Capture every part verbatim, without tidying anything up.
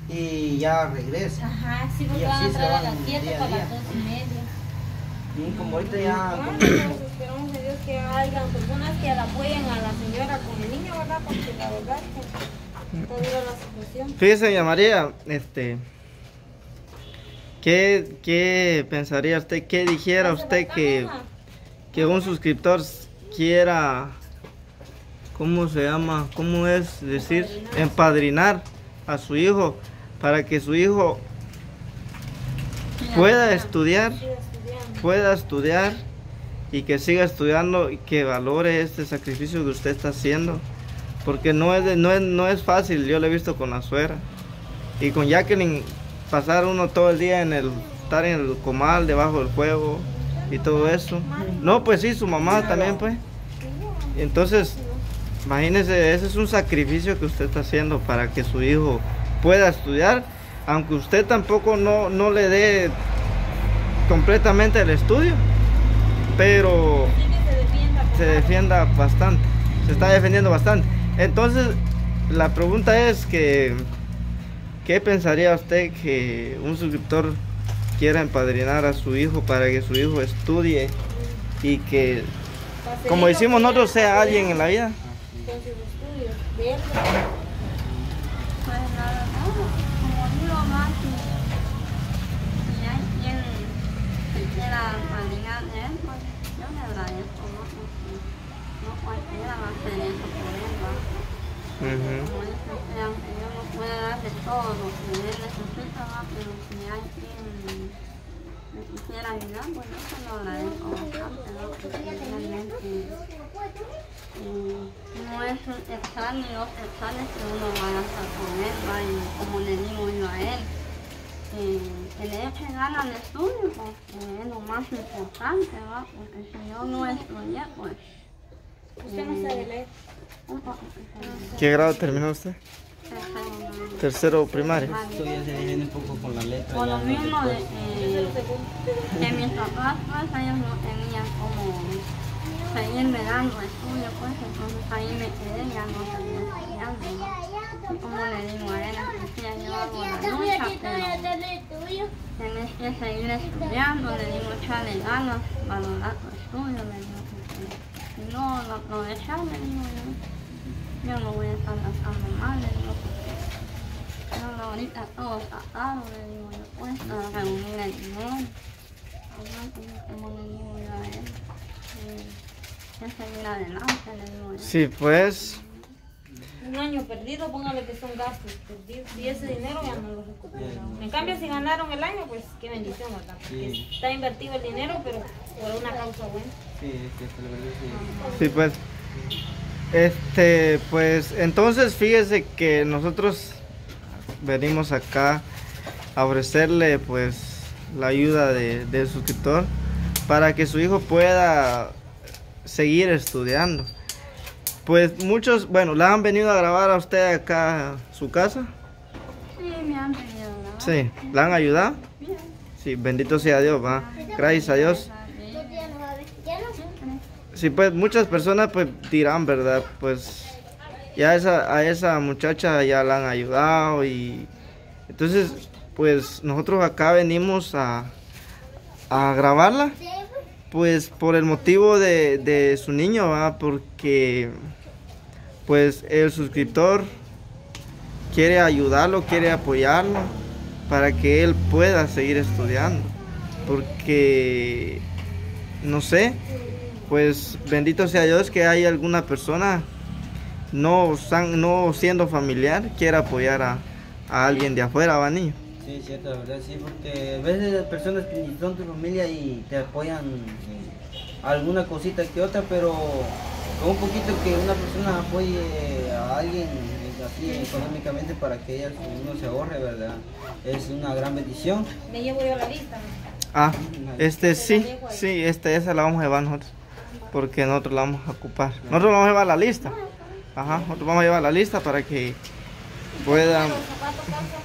y ya regresa. Ajá, sí, porque y van a así se entrar a van las siete día a para día. las dos y media. Y como ahorita ya... Bueno, como- pues esperamos a Dios que hayan personas que la apoyen a la señora con el niño, ¿verdad? Porque la verdad es que está dura la situación. Fíjese, doña María, este, ¿qué, qué pensaría usted, qué dijera usted que, que un suscriptor quiera, ¿cómo se llama? ¿Cómo es decir? Empadrinar a su hijo para que su hijo pueda estudiar, Siga estudiando. pueda estudiar y que siga estudiando y que valore este sacrificio que usted está haciendo? Porque no es, de- no es, no es fácil, yo lo he visto con la suegra y con Jacqueline, pasar uno todo el día en el, estar en el comal, debajo del fuego y todo eso. No, pues sí, su mamá también, pues. Entonces, imagínese, ese es un sacrificio que usted está haciendo para que su hijo pueda estudiar, aunque usted tampoco no, no le dé completamente el estudio, pero Sí que se defienda. por se favor. defienda bastante, se está defendiendo bastante. Entonces, la pregunta es que, ¿qué pensaría usted que un suscriptor quiera empadrinar a su hijo para que su hijo estudie y que, Para seguir como lo decimos que nosotros, ella sea apoya alguien en la vida? con sus estudios. De él, Pues la verdad, como digo más, si, si hay quien se quiera padrinar de él, pues yo le agradezco, ¿no? Porque no cualquiera va a hacer eso por él, ¿va? Ujú. Como dice usted, aunque yo no pueda darle todo lo que él necesita, ¿va? Pero si hay quien me quisiera ayudar, pues yo se lo agradezco bastante, ¿no? Porque realmente eh, no es un examen ni dos exámenes que uno va a estar con él, ¿va? Y como le digo yo a él, eh, que le eche ganas al estudio, pues eh, es lo más importante, ¿va? Porque si yo no estudié, pues usted no sabe leer. un poquito. ¿Qué grado terminó usted? Tercero primario. Esto ya se defiende un poco con la letra. Por ya lo no mismo se de puede. que, que mis papás, pues ellos no tenían como seguirme dando estudio, pues entonces ahí me quedé, ya no seguía estudiando, ¿no? Y como le digo a él, decía yo hago la lucha, pero tienes que seguir estudiando, le digo echarle ganas, valorar tu estudio, le digo, porque si no lo aprovechas, le digo yo, yo no voy a estar gastando mal, le digo, porque no, ahorita todo está caro, le digo yo, pues, a reunir el dinero. Ajá, y como le digo yo a él, eh, que seguir adelante, le digo yo. Sí, pues, Un año perdido, póngale que son gastos perdidos. Y ese dinero ya no lo recuperamos. En cambio, si ganaron el año, pues qué bendición, ¿verdad? Porque Sí. está invertido el dinero, pero por una causa buena. Sí, es que se lo verdad, sí. sí, pues. Este, pues, entonces fíjese que nosotros venimos acá a ofrecerle, pues, la ayuda de, del suscriptor para que su hijo pueda seguir estudiando. Pues muchos, bueno, ¿la han venido a grabar a usted acá a su casa? Sí, me han pedido, ¿no? Sí, ¿la han ayudado? Bien. Sí, bendito sea Dios, va. Gracias a Dios. Sí, pues muchas personas pues dirán, ¿verdad? Pues ya esa, a esa muchacha ya la han ayudado y entonces pues nosotros acá venimos a, a grabarla pues por el motivo de, de su niño, ¿va? Porque pues el suscriptor quiere ayudarlo, quiere apoyarlo para que él pueda seguir estudiando, porque no sé, pues bendito sea Dios que hay alguna persona no, san- no siendo familiar quiera apoyar a, a alguien de afuera, ¿va, niño? Sí, es cierto, la verdad, sí, porque a veces las personas que ni son tu familia y te apoyan en alguna cosita que otra, pero con un poquito que una persona apoye a alguien eh, así económicamente para que ella, uno se ahorre, ¿verdad? Es una gran bendición. Me llevo yo la lista, ¿no? Ah, este sí, sí, este, esa la vamos a llevar nosotros, porque nosotros la vamos a ocupar. Nosotros vamos a llevar la lista. Ajá, nosotros vamos a llevar la lista para que puedan. Los zapatos calzan,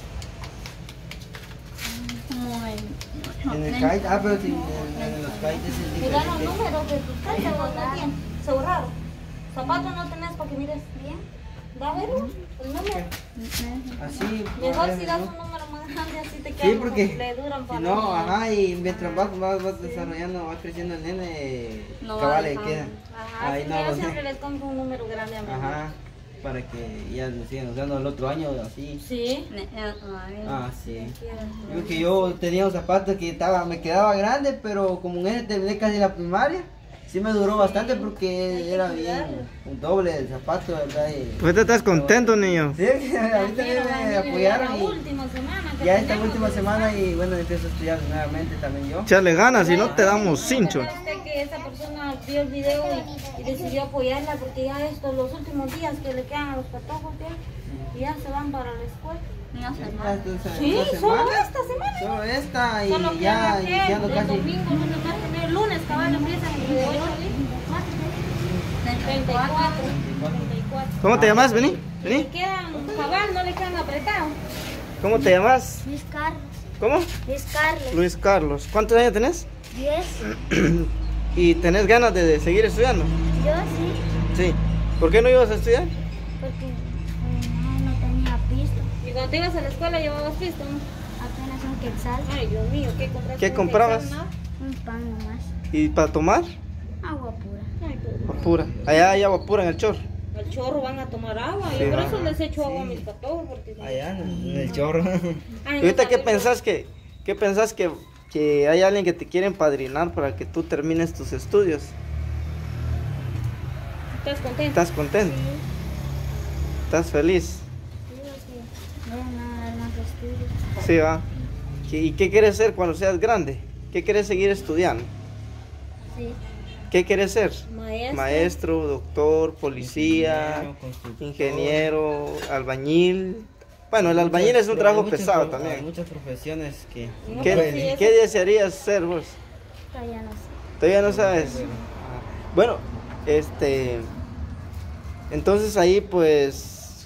Como el... En el kite, ah, pero si en, en los kites es ¿no? Mira los diferente. números de tus calzas, ¿no? ¿No tienes? Se borraron. Zapatos no tenés para que mires bien. Va a ver el número. Así. Mejor si ¿no? das un número más grande, así te Sí, quedan porque como le duran si para no, los- ajá, y mientras vas, vas, vas desarrollando, vas creciendo el nene, No va cabal le dejando. queda. Ajá, Ahí así no, que yo no sé. siempre les compro un número grande a mi mamá. Ajá, para que ya lo sigan usando el otro año, así. Sí. Ah, sí. Yo que yo tenía un zapato que estaba, me quedaba grande, pero como en ese terminé casi la primaria, sí me duró bastante porque era bien, un doble el zapato, ¿verdad? Y, Pues te estás contento, niño. sí, ahorita me apoyaron La y última semana que ya esta tenemos, última pues, semana y bueno, empiezo a estudiar nuevamente también yo. Echarle ganas, si no te damos cincho. Usted que esa persona vio el video y, y decidió apoyarla porque ya estos los últimos días que le quedan a los patojos ya, y ya se van para la escuela. No sé Ya más. esta- Sí, esta solo semana, esta semana. solo esta y Solo ya que iniciando el casi. domingo, lunes, martes, el lunes, cabal, empiezan el de ocho treinta y cuatro. treinta y cuatro. ¿Cómo te llamas? Vení, Le vení. quedan, cabal, no le quedan apretados. ¿Cómo te llamas? Luis Carlos. ¿Cómo? Luis Carlos. Luis Carlos. ¿Cuántos años tenés? diez. ¿Y tenés ganas de, de seguir estudiando? Yo sí, Sí. ¿Por qué no ibas a estudiar? porque mi mamá no tenía pisto. Y cuando te ibas a la escuela llevabas pisto, ¿no? Apenas un quetzal. Ay, Dios mío, ¿qué compraste? ¿Qué ¿Un comprabas? quetzal, no? Un pan nomás. ¿Y para tomar? Agua pura. Ay, pues, Agua pura. Allá hay agua pura en el chorro. al chorro van a tomar agua. Sí, y por va. eso les echo agua a mis patojos. Porque... Allá en el chorro. Ay, ¿Y ahorita no qué sabe, pensás que, qué pensás que, que hay alguien que te quiere empadrinar para que tú termines tus estudios? ¿Estás contento? ¿Estás contento? ¿Estás feliz? Digo que no voy a dar más estudios. Sí, va. ¿Qué- ¿Y qué quieres ser cuando seas grande? ¿Qué quieres seguir estudiando? Sí. ¿Qué quieres ser? Maestro. Maestro, doctor, policía, Ingeniero, constructor. ingeniero, albañil. Bueno, el albañil es un Pero trabajo hay muchas pesado pro- Hay también. muchas profesiones que No, ¿Qué, pues sí, eso- ¿Qué desearías ser vos? Todavía no sé. Todavía no sabes. Ah, Bueno, este, entonces ahí pues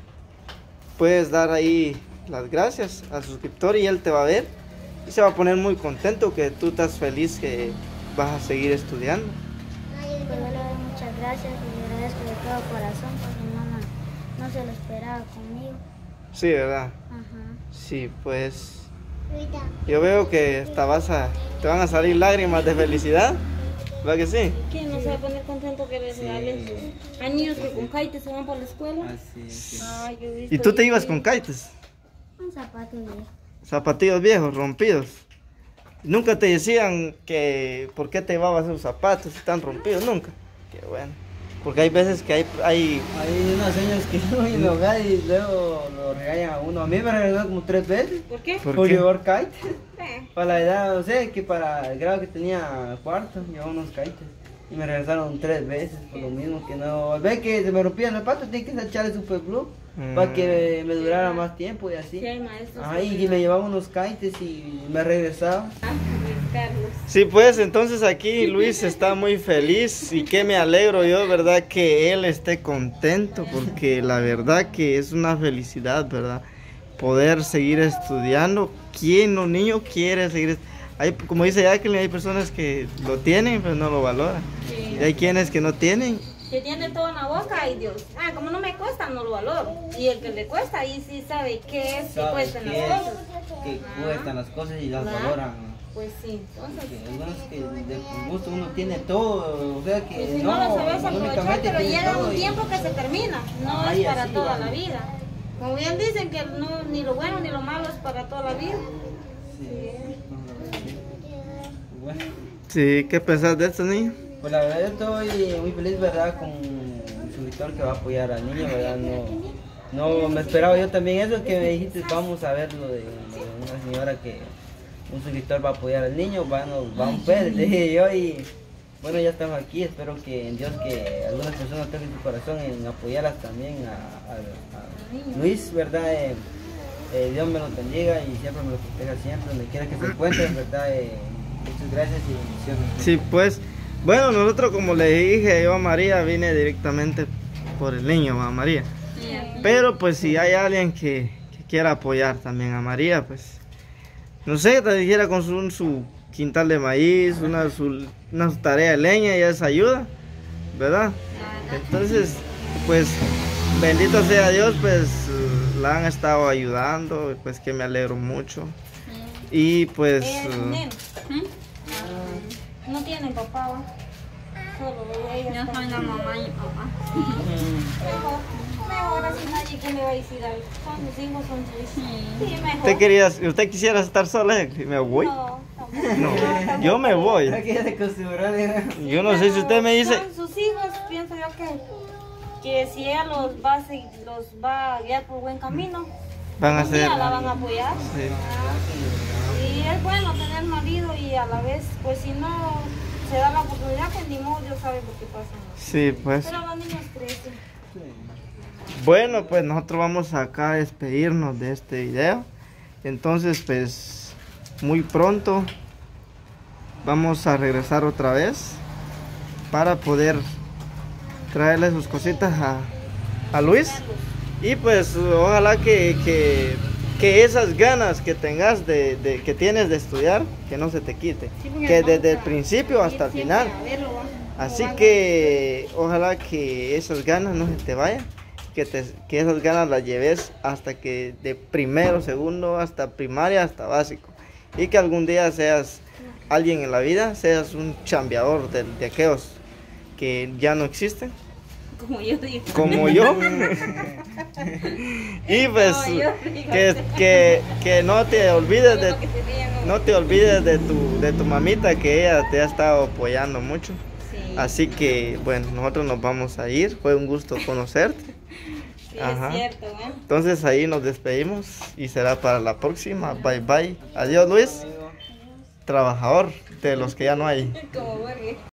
puedes dar ahí las gracias al suscriptor y él te va a ver y se va a poner muy contento que tú estás feliz que vas a seguir estudiando. Pues yo le doy muchas gracias y le agradezco de todo corazón porque mi mamá no se lo esperaba conmigo. Sí, ¿verdad? Ajá. Sí, pues yo veo que hasta vas a, te van a salir lágrimas de felicidad, ¿verdad que sí? ¿Quién no se va a poner contento que les regalen? Hay niños que con kite se van para la escuela. así es. Ay, yo he visto ¿Y tú te y- ibas con kites? Un zapato viejo. Zapatillos viejos, rompidos. Nunca te decían que por qué te llevabas esos zapatos si están rompidos, nunca. Qué bueno. Porque hay veces que hay, hay Hay unas señas que no en el hogar y luego lo regañan a uno. A mí me regalaron como tres veces ¿Por qué? ¿Por por qué? llevar kites. Eh, Para la edad, o sea, que para el grado que tenía cuarto, llevaba unos kites. Y me regresaron tres veces por lo mismo que no. Al ver que se me rompía el zapato, tenía que echarle super glue Mm. para que me durara más tiempo y así. sí hay maestros. Ajá, que y me llevaba unos kites y me regresaba. Ah, Luis Carlos. Sí, pues entonces aquí Luis está muy feliz y que me alegro yo, ¿verdad? Que él esté contento porque la verdad que es una felicidad, ¿verdad? Poder seguir estudiando. ¿Quién no niño quiere seguir? est- Hay, como dice Jacqueline, hay personas que lo tienen pero no lo valoran. Sí. Y hay quienes que no tienen. Que tiene todo en la boca, ay Dios. Ah, como no me cuesta, no lo valoro. Y el que le cuesta, ahí sí sabe qué es que Sabe cuestan qué las es, cosas. que Ajá. cuestan las cosas y las ¿verdad? valoran. Pues sí, entonces. Porque algunos que de gusto uno tiene todo, o sea que Pues si no, no, lo sabes aprovechar, económicamente pero tiene llega todo un y- tiempo que se termina. No Ay, es para así toda va. la vida. Como bien dicen que no, ni lo bueno ni lo malo es para toda la vida. Bueno, Sí, ¿qué pensás de esto, niño? pues la verdad yo estoy muy feliz, ¿verdad? Con el suscriptor que va a apoyar al niño, ¿verdad? No, no me esperaba yo también eso que me dijiste, vamos a ver lo de, lo de una señora que un suscriptor va a apoyar al niño, bueno, vamos pues, le dije yo y bueno, ya estamos aquí, espero que en Dios que algunas personas toquen su corazón en apoyarlas también a, a- a Luis, ¿verdad? Eh, eh, Dios me lo bendiga y siempre me lo proteja siempre, donde quiera que se encuentre, ¿verdad? Eh, muchas gracias y bendiciones. Sí, pues, bueno, nosotros como le dije yo a María, vine directamente por el niño, a María. Pero pues si hay alguien que, que quiera apoyar también a María, pues, no sé, te dijera con su, su quintal de maíz, una, su, una tarea de leña, ya es ayuda, ¿verdad? Entonces, pues, bendito sea Dios, pues la han estado ayudando, pues que me alegro mucho. Y pues... Eh, uh, nene. No tienen papá, ¿va? Solo ella. Yo soy la mamá y papá. Mejor, mejor así nadie que le va a decir algo. Son sus hijos, son sus hijos. Sí, mejor. ¿Usted, quería, ¿Usted quisiera estar sola? ¿Me voy? No, tampoco. No, yo me voy. Creo que ya se acostumbró, ¿eh? Yo no sé si usted me dice... Son sus hijos, pienso yo que, que si ella los va, a seguir- los va a guiar por buen camino, Van a un día ser... la van a apoyar. Sí. Y es bueno tener marido y a la vez, pues si no se da la oportunidad, pues ni modo, Dios sabe por qué pasa. Sí, pues. Pero los niños crecen. Bueno, pues nosotros vamos acá a despedirnos de este video. Entonces, pues, muy pronto vamos a regresar otra vez para poder traerle sus cositas a, a Luis. Y pues, ojalá que, que, que esas ganas que tengas de, de, que tienes de estudiar, que no se te quite. Que desde el principio hasta el final. Así que ojalá que esas ganas no se te vayan, que, te, que esas ganas las lleves hasta que de primero, segundo, hasta primaria, hasta básico. Y que algún día seas alguien en la vida, seas un chambeador de, de aquellos que ya no existen, Como yo digo. como yo. Y pues No, yo digo. que, que, que no te olvides de, Que se rían, ¿no? no te olvides de tu, de tu mamita, que ella te ha estado apoyando mucho. Sí, Así que, bueno, nosotros nos vamos a ir. Fue un gusto conocerte. sí, Ajá. es cierto, ¿eh? Entonces ahí nos despedimos y será para la próxima. Bye bye. Adiós, Luis. Trabajador de los que ya no hay. Como Borges.